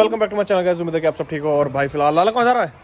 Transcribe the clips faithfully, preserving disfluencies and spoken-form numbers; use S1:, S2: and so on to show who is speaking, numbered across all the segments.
S1: Welcome back to my channel guys, उम्मीद है कि आप सब ठीक हो। और भाई फिलहाल लाला कहाँ जा रहा है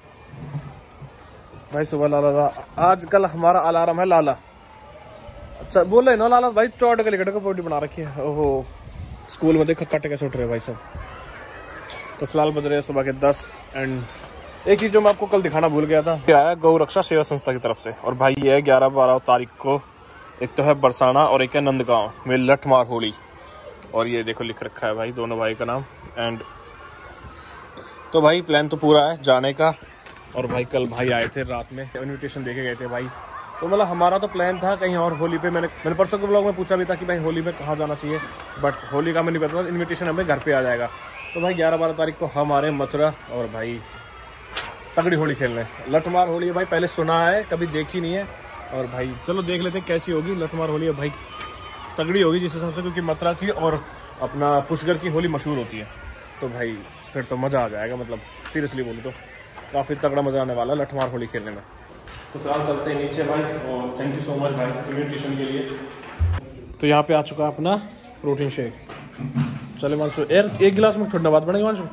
S1: भाई? सुबह लाला आजकल हमारा अलार्म है लाला। अच्छा बोल रहे ना लाला भाई, चौट के लिकट का पोटी बना रखी है। ओहो स्कूल में देखो कट कैसे उठ रहे भाई सब। तो फिलहाल बज रहे हैं सुबह के दस। एंड एक चीज जो मैं आपको कल दिखाना भूल गया था, आया गौ रक्षा सेवा संस्था की तरफ से। और भाई ये है ग्यारह बारह तारीख को, एक तो है बरसाना और एक है नंदगांव में लठमार होली। और ये देखो लिख रखा है भाई दोनों भाई का नाम। एंड तो भाई प्लान तो पूरा है जाने का। और भाई कल भाई आए थे रात में, इनविटेशन देके गए थे भाई। तो मतलब हमारा तो प्लान था कहीं और होली पे। मैंने मैंने परसों के ब्लॉग में पूछा भी था कि भाई होली में कहाँ जाना चाहिए, बट होली का मैं नहीं पता था। इन्विटेशन हमें घर पे आ जाएगा। तो भाई ग्यारह बारह तारीख को हम आ रहे हैं मथुरा और भाई तगड़ी होली खेलने। लठमार होली है भाई, पहले सुना है कभी देखी नहीं है। और भाई चलो देख लेते कैसी होगी लठमार होली। है भाई तगड़ी होगी जिस हिसाब से, क्योंकि मथुरा की और अपना पुष्कर की होली मशहूर होती है। तो भाई फिर तो मज़ा आ जाएगा, मतलब सीरियसली बोलूँ तो काफ़ी तगड़ा मज़ा आने वाला है लठमार होली खेलने में। तो फिलहाल चलते हैं नीचे भाई। और थैंक यू सो मच भाई इन्विटेशन के लिए। तो यहाँ पे आ चुका है अपना प्रोटीन शेक। चले मानसू यार एक गिलास में थोड़ा बात बनेगी मानसू।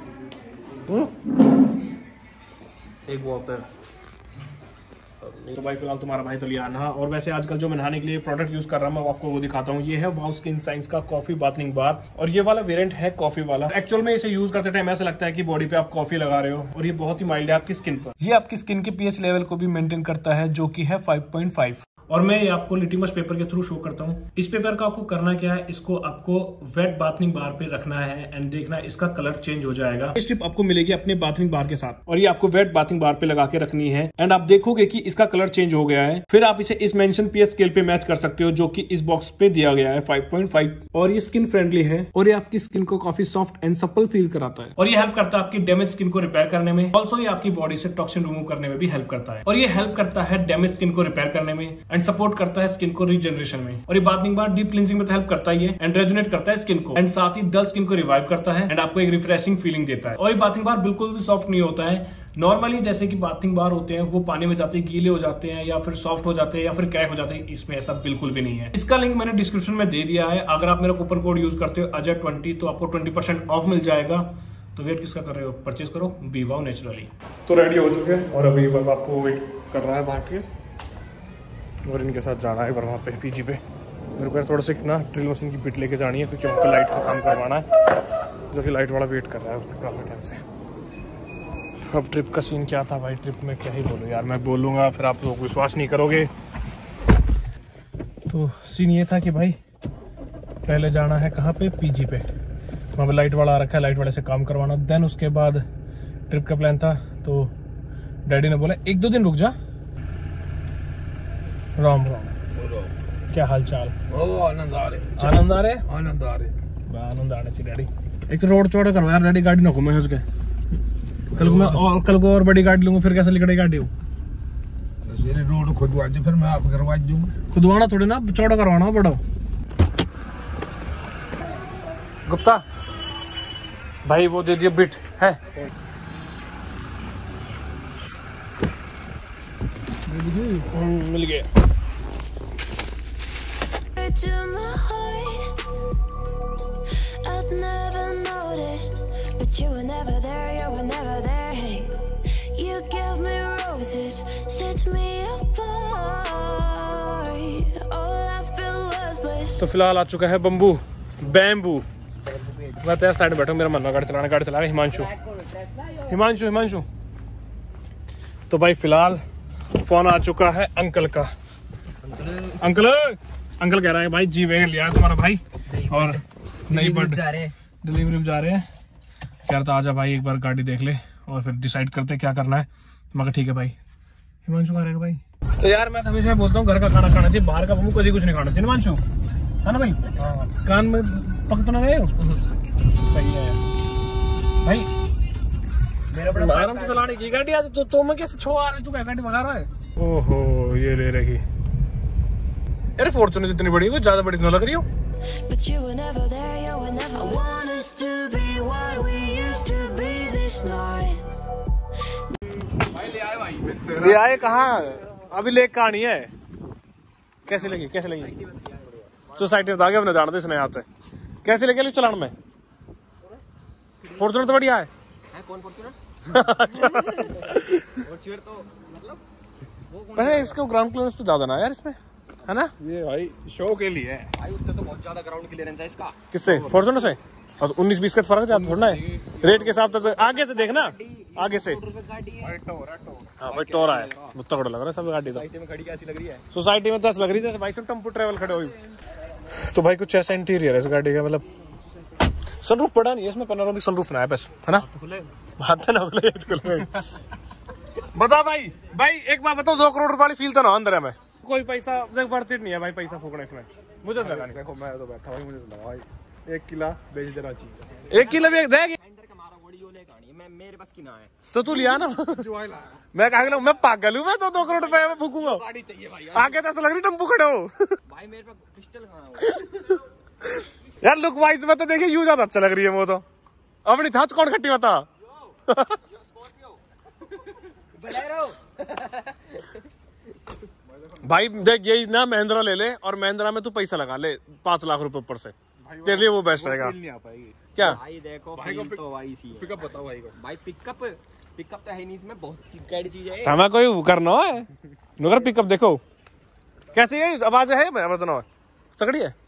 S1: एक वाटर। तो भाई फिलहाल तुम्हारा भाई तो लिया नहा। और वैसे आजकल जो मैं नहाने के लिए प्रोडक्ट यूज कर रहा हूँ मैं आपको वो दिखाता हूँ। ये है वाव स्किन साइंस का कॉफी बाथनिंग बार। और ये वाला वेरिएंट है कॉफी वाला। एक्चुअल में इसे यूज करते टाइम ऐसा लगता है कि बॉडी पे आप कॉफी लगा रहे हो। और ये बहुत ही माइल्ड है आपकी स्किन पर। ये आपकी स्किन के पीएच लेवल को भी मेंटेन करता है, जो की है फाइव पॉइंट फाइव। और मैं ये आपको लिटिमस पेपर के थ्रू शो करता हूँ। इस पेपर का आपको करना क्या है, इसको आपको वेट बाथनिंग बार पे रखना है एंड देखना इसका कलर चेंज हो जाएगा। ये स्ट्रिप आपको मिलेगी अपने बाथनिंग बार के साथ और ये आपको वेट बाथनिंग बार पे लगा के रखनी है। एंड आप देखोगे कि इसका कलर चेंज हो गया है। फिर आप इसे इस मेंशन पीएच स्केल पे मैच कर सकते हो, जो कि इस बॉक्स पे दिया गया है फाइव पॉइंट फाइव। और ये स्किन फ्रेंडली है और ये आपकी स्किन को काफी सॉफ्ट एंड सप्पल फील कराता है। और ये हेल्प करता है आपकी डैमेज स्किन को रिपेयर करने में। ऑल्सो ये आपकी बॉडी से टॉक्सिन रिमूव करने में भी हेल्प करता है। और ये हेल्प करता है डैमेज स्किन को रिपेयर करने में एंड सपोर्ट करता है स्किन को रीजनरेशन में। और ये बाथनिंग बार डीप क्लींजिंग में तो हेल्प करता ही है एंड रेजुनेट करता है स्किन को। एंड साथ ही डल स्किन को रिवाइव करता है एंड आपको एक रिफ्रेशिंग फीलिंग देता है। और ये बाथनिंग बार बिल्कुल भी सॉफ्ट नहीं होता है। नॉर्मली जैसे कि बाथिंग बार होते हैं वो पानी में जाते हैं गीले हो जाते हैं या फिर सॉफ्ट हो जाते हैं या फिर क्रैक हो जाते हैं, इसमें ऐसा बिल्कुल भी नहीं है। इसका लिंक मैंने डिस्क्रिप्शन में दे दिया है। अगर आप मेरा कूपन कोड यूज करते हो अजय ट्वेंटी तो आपको ट्वेंटी परसेंट ऑफ मिल जाएगा। तो वेट किसका कर रहे हो, परचेज करो बी वाव नेचुरली। तो रेडी हो चुके हैं और अभी बस आपको वेट कर रहा है बाहर के। और इनके साथ जाना है वहाँ पे पीजी पे। मेरे को थोड़ा सा ना ड्रिल मशीन की पिट लेके जानी है, क्योंकि हमको लाइट का काम करवाना है, जो कि लाइट वाला वेट कर रहा है उसको काफ़ी टाइम से। अब ट्रिप का सीन क्या था भाई, ट्रिप में क्या ही बोलूँ यार, मैं बोलूँगा फिर आप लोग विश्वास नहीं करोगे। तो सीन ये था कि भाई पहले जाना है कहाँ पे, पीजी पे। वहाँ पे लाइट वाला आ रखा है, लाइट वाले से काम करवाना। देन उसके बाद ट्रिप का प्लान था, तो डैडी ने बोला एक दो दिन रुक जा। राम राम, क्या हाल चाल?
S2: ओ आनंद आ रहे
S1: आनंद आ रहे
S2: आनंद आ रहे
S1: आनंद आने चाहिए डैडी। एक तो रोड चौड़ा करो यार डैडी, गाड़ी ना घूमे हो उसके। कल को मैं और कल को और बड़ी गाड़ी लूंगा, फिर कैसे निकलेगी गाड़ी?
S2: रोड खुदवा दे, फिर मैं आप करवा दूंगा।
S1: खुदवाना थोड़ी ना, चौड़ा करवाना बड़ा। गुप्ता भाई वो दे दिया बिट है। मिल गया। But you were never there, you were never there. Hey, you gave me roses, set me apart. All I feel was bliss. तो फिलहाल आ चुका है बम्बू बैम्बू। मैं तो साइड बैठा हूँ, मेरा मन है गाड़ी चलाना। गाड़ी चला रहा हिमांशु हिमांशु हिमांशु। तो भाई फिलहाल फोन आ चुका है अंकल का। अंकल अंकल कह रहा है भाई जी वैगन लिया है तुम्हारा भाई और नई बर्ड डिलीवरी जा रहे हैं। कह रहा था आजा भाई एक बार गाड़ी देख ले और फिर डिसाइड करते क्या करना है। मगर ठीक है भाई, हिमांशु खा रहेगा भाई। तो यार मैं हमेशा बोलता हूँ घर का खाना खाना चाहिए, बाहर का बम्बू कभी कुछ नहीं खाना चाहिए। हिमांशु है ना भाई? कान में पक तो ना गए हो? सही है भाई, आराम से चलाने की गाड़ी। आज तो तुम कैसे छो आ रहे, तू क्या गाड़ी भगा रहा है? ओहो ये ले रही यार फॉर्च्यूनर जितनी बड़ी है ज्यादा बड़ी क्यों लग रही हो? But you were never there, you were never. I want us to be what we used to be this night. भाई ले आए भाई। ले आए कहाँ? अभी लेक कहानी है। कैसे लगी कैसे लगी? सोसाइटी बता के अपने जानते इसने हाथ से कैसे लगे चलान में? फॉर्च्यूनर तो बढ़िया है।
S3: कौन फॉर्च्यूनर? फॉर्च्यूनर तो मतलब
S1: वैसे इसको ग्राउंड क्लियरेंस तो ज्यादा ना यार इसमें, है ना?
S2: ये भाई शो के लिए है
S3: भाई, उससे तो बहुत ज्यादा ग्राउंड क्लियरेंस है इसका।
S1: किससे? फॉर्च्यूनर से? और उन्नीस बीस का फर्क ज्यादा थोड़ा है रेट के हिसाब से। आगे से देखना, आगे से। हाँ भाई टोरा है, तगड़ा लग रहा है सब गाड़ी।
S3: सोसाइटी में खड़ी कैसी लग रही है?
S1: सोसाइटी में तो ऐसा लग रही है जैसे भाई सब टेम्पो ट्रेवल खड़े हुई। तो भाई कुछ ऐसा इंटीरियर है इस गाड़ी का, मतलब सनरूफ पड़ा नहीं है इसमें, पैनोरामिक सनरूफ ना है बस, है ना? बात ना खुले। बता भाई, भाई एक बात बताओ, दो करोड़ रुपए वाली फील तो ना अंदर है में कोई पैसा देख बढ़ती नहीं है भाई, पैसा फूकना इसमें मुझे तो लगा नहीं।
S2: देखो मैं तो बैठा भाई, मुझे तो लगा भाई एक किला बेच देना चाहिए।
S1: एक किलो भी देगी
S3: मैं मेरे पास की ना है
S1: तो तू लिया ना। मैं कहा मैं पागल हूँ, मैं तो दो करोड़ रुपए में फूकूंगा।
S3: गाड़ी चाहिए भाई।
S1: आगे तो ऐसा लग रही टेम्पो खड़े हो।
S3: भाई मेरे पास पिस्टल कहाँ है?
S1: यार लुक वाइज में तो देखिए यू ज्यादा अच्छा लग रही है वो तो। अपनी था कौन खट्टी बता। भाई देख यही ना महिंद्रा ले ले और महिंद्रा में तू पैसा लगा ले पांच लाख रुपए ऊपर से, तेरे लिए वो बेस्ट रहेगा।
S2: नहीं आ पाएगी
S3: क्या भाई? देखो भाई को तो भाई सी है।
S2: पिकअप बताओ भाई को।
S3: भाई पिकअप पिकअप तो है नहीं इसमें, बहुत चिपकाई चीज है।
S1: हमें कोई करना है नगर पिकअप देखो कैसी है, आवाज है मैं बताना तगड़ी है।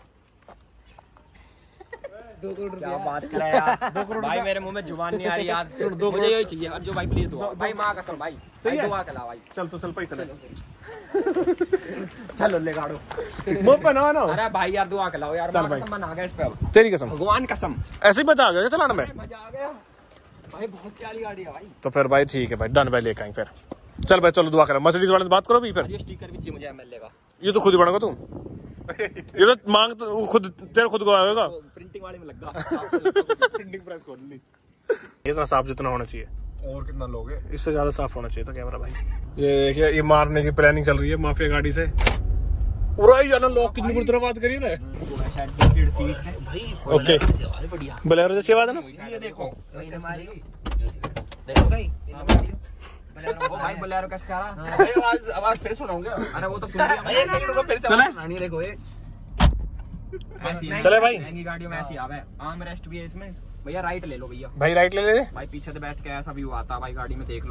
S3: दो करोड़ रुपया बात कर रहा है यार। दो करोड़ भाई मेरे मुंह में जुबान नहीं आ रही यार। सुन दो मुझे यही चाहिए और जो भाई प्लीज दो भाई, मां कसम भाई भाई दुआ कला भाई।
S1: चल तो चल पैसा ले
S3: चलो ले गाड़ो
S1: मुंह पे ना ना।
S3: अरे भाई यार दुआ कलाओ यार,
S1: चल
S3: मां
S1: भाई।
S3: कसम मन आ गया इस पे, अब
S1: तेरी कसम
S3: भगवान कसम
S1: ऐसे ही मजा आ गया चलाने में।
S3: मजा आ गया भाई, बहुत प्यारी गाड़ी है भाई।
S1: तो फिर भाई ठीक है भाई, डन भाई लेके आएंगे फिर। चल भाई चलो दुआ करें, मर्सिडीज वाले से बात करो भी फिर।
S3: ये स्टिकर भी चाहिए मुझे एमएलए का।
S1: ये तो खुद ही बनाएगा तू, ये तो मांग तो खुद तेरे खुद को आएगा।
S3: प्रिंटिंग वाले में लगा
S2: प्रिंटिंग प्रेस खोल ली।
S1: इतना साफ जितना होना चाहिए,
S2: और कितना लोगे?
S1: इससे ज्यादा साफ होना चाहिए था कैमरा भाई। ये देखिए ये मारने की प्लानिंग चल रही है माफिया गाड़ी से। पूरा ही जाना लोग कितनी बुरी तरह बात करिए ना भाई। ओके बोलेरो जैसी आवाज है ना,
S3: ये देखो देखो भाई बोलेरो भाई, बोलेरो कैसे आ रहा है? आवाज आवाज फिर सुनाऊंगा। अरे वो तो सुन लिया एक सेकंड रुको, फिर से चले देखो ये ऐसी
S1: चले भाई।
S3: महंगी गाड़ियों में ऐसी आवे। आर्म रेस्ट भी है इसमें भैया, राइट ले लो भैया।
S1: भाई राइट ले ले
S3: भाई, पीछे से बैठ के ऐसा व्यू आता है भाई गाड़ी में, देख लो।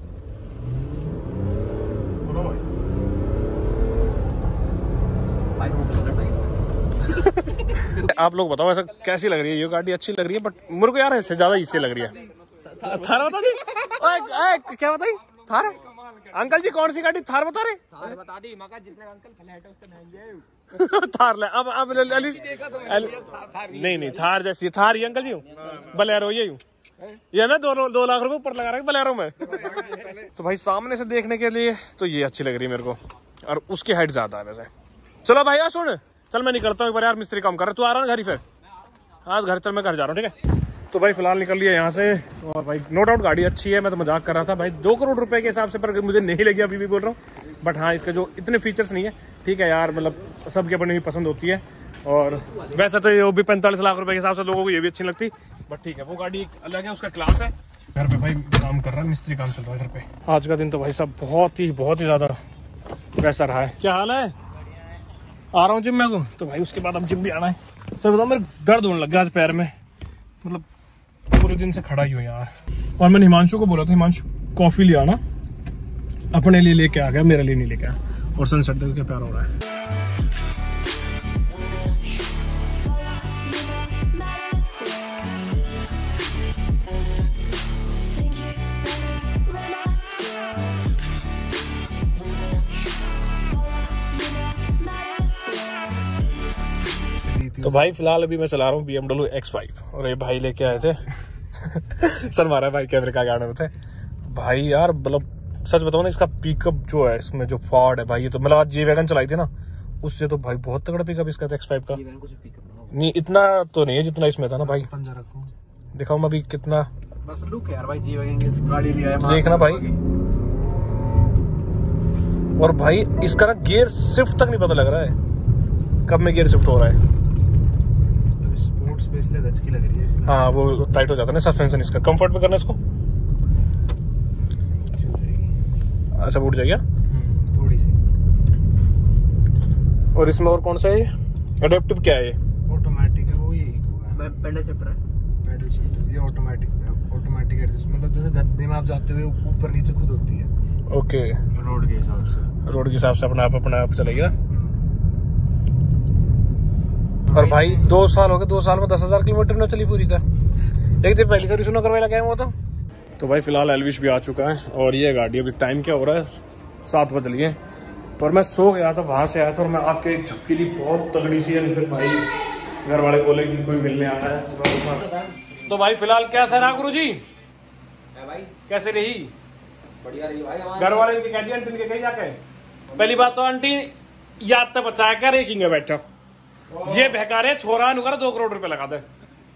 S3: भाई रोक लो टाइम।
S1: आप लोग बताओ ऐसा कैसी लग रही है ये गाड़ी? अच्छी लग रही है बट मेरे को यार इससे ज्यादा इससे लग रही है। थार बता दी। ओए क्या बताई? थार अंकल जी कौन सी गाड़ी? थार बता रहे?
S3: थार बता दी मगा, जितने अंकल फ्लैट है उससे महंगी है।
S1: थार ले अब अब अली नहीं नहीं थार जैसी थार ही अंकल जी हूँ, बलेरो ये हूँ ये ना दो दो लाख रुपए ऊपर लगा रहे बलेरो में। तो भाई सामने से देखने के लिए तो ये अच्छी लग रही है मेरे को, और उसकी हाइट ज्यादा है वैसे। चलो भाई यार सुन, चल मैं निकलता हूँ एक बार यार, मिस्त्री काम कर रहा है। तू आ रहा ना घर ही फिर? हाँ घर चल, मैं घर जा रहा हूँ ठीक है। तो भाई फिलहाल निकल लिया यहाँ से, और भाई नो डाउट गाड़ी अच्छी है। मैं तो मजाक कर रहा था भाई, दो करोड़ रुपए के हिसाब से पर मुझे नहीं लगी, अभी भी बोल रहा हूँ। बट हाँ इसके जो इतने फीचर्स नहीं है ठीक है यार, मतलब सबकी अपनी भी पसंद होती है। और वैसे तो ये भी पैंतालीस लाख रुपए के हिसाब से लोगों को ये भी अच्छी लगती, बट ठीक है वो गाड़ी अलग है, उसका क्लास है। घर पे भाई काम कर रहा है, मिस्त्री काम चल रहा है घर पे। आज का दिन तो भाई साहब बहुत ही बहुत ही ज्यादा वैसा रहा है। क्या हाल है? आ रहा हूँ जिम में को, तो भाई उसके बाद अब जिम भी आना है। सर बताओ मेरे दर्द होने लग गया आज पैर में, मतलब पूरे दिन से खड़ा ही हूँ यार। और मैंने हिमांशु को बोला था हिमांशु कॉफी ले आना, अपने लिए लेके आ गया, मेरे लिए नहीं लेके आया। और सनसेट देखो क्या प्यारा हो रहा है। तो भाई फिलहाल अभी मैं चला रहा हूँ B M W X five, और ये भाई लेके आए थे सर मारा भाई कैमरे का गाने में थे भाई यार। मतलब सच बताओ ना, इसका पिकअप जो है इसमें जो फॉर्ड है भाई, ये तो मतलब आज जी वैगन चलाई थी ना, उससे तो भाई बहुत तगड़ा पिकअप इसका था एक्स फाइव का। नहीं इतना तो नहीं है जितना इसमें था ना भाई। दिखाओ मैं अभी कितना
S2: बस लुक है यार भाई, जी वैगन की गाड़ी लिया है
S1: देखना भाई। और भाई इसका ना गियर शिफ्ट तक नहीं पता लग रहा है कब में गियर शिफ्ट हो रहा है।
S2: स्पोर्ट्स पे इसलिए दस की लग रही है।
S1: हाँ वो टाइट हो जाता है ना सस्पेंशन इसका। कंफर्ट में करना इसको, अच्छा उठ जाएगा
S2: थोड़ी सी।
S1: और इसमें और कौन सा है? एडेप्टिव क्या है ये?
S2: ऑटोमेटिक है वो, यही होगा।
S3: पेडल शिफ्टर है।
S2: पैडल शिफ्ट, ये ऑटोमेटिक है, ऑटोमेटिक एडजस्ट, मतलब जैसे गद्दे में आप जाते हुए ऊपर नीचे खुद होती है।
S1: ओके,
S2: रोड के हिसाब से,
S1: रोड के हिसाब से अपना आप अपना आप चलेगी ना। और भाई दो साल हो गए, दो साल में दस हजार किलोमीटर न चली पूरी था। एक दिन पहली सर्विस ना करवाई लगा वो तो तो भाई फिलहाल एल्विश भी आ चुका है और ये गाड़ी अभी टाइम क्या हो रहा है, सात बज लिए। पर मैं सो गया था, वहां से आया था और मैं आके एक झपकी ली बहुत तगड़ी सी है। फिर भाई घर वाले बोले कि कोई मिलने आया है। तो भाई फिलहाल कैसा रहा गुरु जी?
S3: भाई
S1: कैसे रही?
S3: बढ़िया रही भाई।
S1: घर वाले इनके कह दिया, आंटी इनके कही जाके। पहली बात तो आंटी याद तो बचाया क्या रेकिंग है बैठा, ये बहकारे छोरा नुकर दो करोड़ रुपए लगा दे।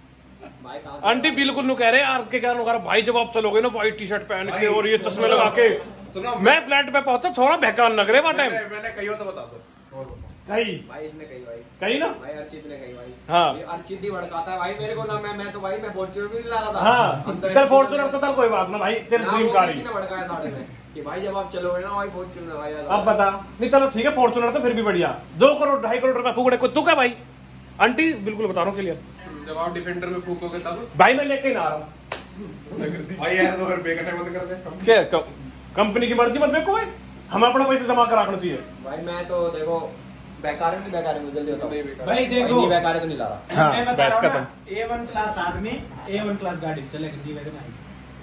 S1: आंटी बिल्कुल नु कह रहे यार के क्या नुकर भाई, जब आप चलोगे ना व्हाइट टी शर्ट पहन के और ये चश्मे लगा के, मैं फ्लैट पे पहुंचा छोरा बहकान लग रहे वहां टाइम।
S2: मैंने कही हो तो बता दो।
S1: कही
S3: भाई इसने कही भाई,
S1: कही ना
S3: भाई अर्चित ने कही भाई।
S1: हाँ
S3: ये अर्चित ही भड़काता है भाई मेरे को ना। मैं मैं तो भाई मैं फॉर्च्यूनर भी नहीं ला रहा था।
S1: हाँ चल फॉर्च्यूनर तो चल कोई बात ना भाई, तेरे ड्रीम कार ही
S3: भड़काया साढ़े में कि भाई जब आप चलोगे ना भाई फॉर्च्यूनर भाई।
S1: अब बता नहीं, चलो ठीक है फॉर्च्यूनर तो फिर भी बढ़िया, दो करोड़ ढाई करोड़ रुपए फूकड़े को तू क्या भाई? आंटी बिल्कुल बता रहा हूँ क्लियर,
S4: जब आप डिफेंडर में फूकोगे तब
S1: भाई मैं लेके ना आ रहा हूँ
S2: भाई यार तो फिर बेकने बंद कर दे।
S1: क्या कंपनी की मर्जी मत देखो भाई, हमें अपना पैसे जमा कर रखना चाहिए
S3: भाई। मैं तो देखो बेकार नहीं बेकार है, जल्दी बताओ
S4: भाई
S3: देखो नहीं बेकार है तो नहीं ला रहा।
S1: हाँ बस खत्म।
S5: ए वन क्लास आदमी ए वन क्लास गाड़ी चलेगी जी वैगन आई।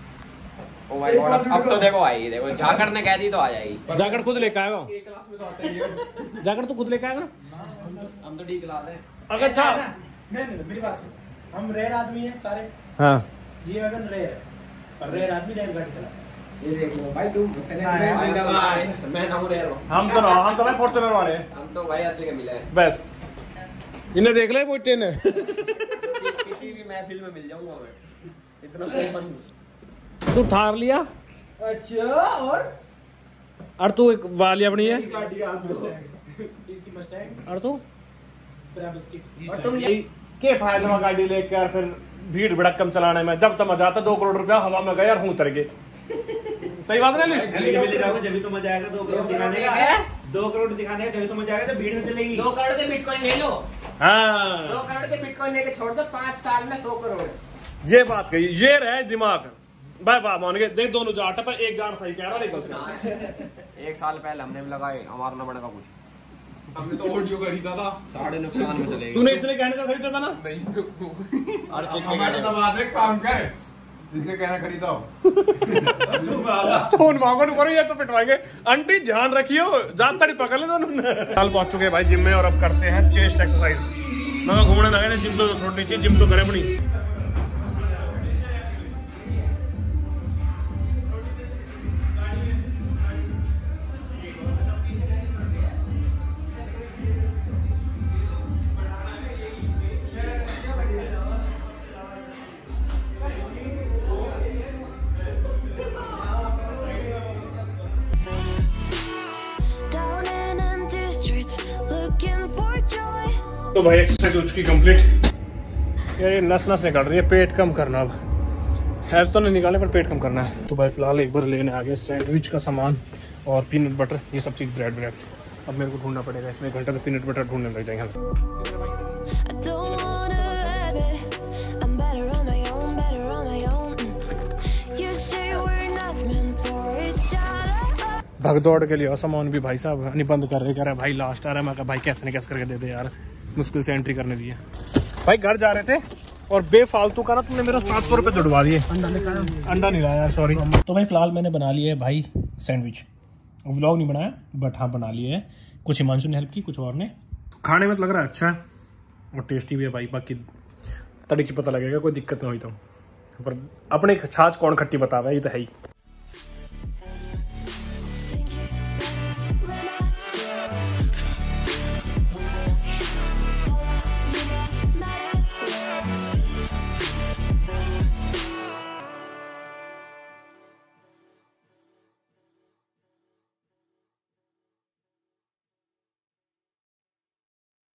S3: ओ माय गॉड, अब तो देखो आई, देखो जाकर ने कह दी तो आ जाएगी।
S1: जाकर खुद लेके आएगा,
S4: एक क्लास में तो आते ही है।
S1: जाकर तो खुद लेके आएगा।
S3: हम तो डी क्लास है।
S1: अगर अच्छा
S5: नहीं नहीं मेरी बात सुन, हम रेयर आदमी हैं सारे।
S1: हाँ
S5: जी वैगन रेयर है, पर रेयर आदमी रेयर गाड़ी चला।
S3: ये देख लो भाई तुम मैं ना हूं रेयर हूं।
S1: हम तो हम तो भाई फॉर्च्यूनर वाले हैं,
S3: हम तो भाई यात्री के मिले हैं
S1: बस इन्हें देख ले वो ट्रेन है।
S3: किसी भी महफिल में मिल जाऊंगा मैं, इतना कॉमन।
S1: तू थार लिया?
S3: अच्छा और
S1: और तू एक वाली अपनी है
S5: इसकी मस्टैंग
S1: और तू
S5: ब्राबस की।
S3: और तुम
S1: ये के फायदा में गाड़ी लेकर फिर भीड़ भड़कम चलाने में, जब तक मजा आता दो करोड़ रुपया हवा में गए और हूं उतर गए। सही बात नहीं?
S5: ले जाओगे जब भी तो मजा आएगा। दो करोड़ दिखाने का, दो करोड़ दिखाने का जब भी तो मजा आएगा जब भीड़ में चलेगी।
S3: दो करोड़ के बिटकॉइन ले लो।
S1: हाँ
S3: दो करोड़ के बिटकॉइन लेके छोड़ दो, पाँच साल में सौ करोड़।
S1: ये बात कही, ये रहे दिमाग भाई वाह मान गए। देख दोनों जाट पर एक जाट सही कह रहा है, लेकिन
S3: एक साल पहले हमने भी लगाए, हमारा ना बनेगा कुछ।
S4: हमने तो ऑडियो खरीदा था,
S3: साढ़े नुकसान में चलेगी।
S1: तूने इसलिए कहने का खरीदा था ना?
S4: नहीं
S3: हर चीज
S2: हमारे दबा दे, काम कर, इसके कहना खरीदा
S1: फोन मांगो नहीं करो, ये तो पिटवाएंगे। आंटी ध्यान रखियो, जान तड़ी पकड़ ले दोनों। कल पहुंच चुके हैं भाई जिम में और अब करते हैं चेस्ट एक्सरसाइज। मैं घूमने लगे जिम तो छोड़नी चाहिए, जिम तो करे अपनी। तो भाई एक्सरसाइज हो चुकी कंप्लीट। ये नस नस निकाल रही है, पेट कम करना। अब हेल्थ तो नहीं निकालने पर पेट कम करना है। तो भाई फिलहाल एक बार लेने आ गए सैंडविच का सामान और पीनट बटर, ये सब चीज़, ब्रेड ब्रेड। अब मेरे को ढूंढना पड़ेगा, इसमें एक घंटा तो पीनट बटर ढूंढने लग जाएंगे। भाग दौड़ के लिए सामान भी भाई साहब नहीं बंद कर रहे, कह रहे भाई लास्ट आ रहा है। मैं कहा भाई कैसे न कैसे करके दे दे यार, मुश्किल से एंट्री करने दी है। भाई घर जा रहे थे और बेफालतू का ना तुमने मेरा सात सौ रुपये जुड़वा दिए। अंडा नहीं लाया यार, सॉरी। तो भाई फिलहाल मैंने बना लिया है भाई सैंडविच। व्लॉग नहीं बनाया बट हाँ बना लिए है। कुछ हिमांशु ने हेल्प की, कुछ और ने। खाने में तो लग रहा है अच्छा है और टेस्टी भी है भाई। बाकी तरीके पता लगेगा, कोई दिक्कत नहीं हुई तो। पर अपने छाछ कौन खट्टी बतावा, ये तो है ही।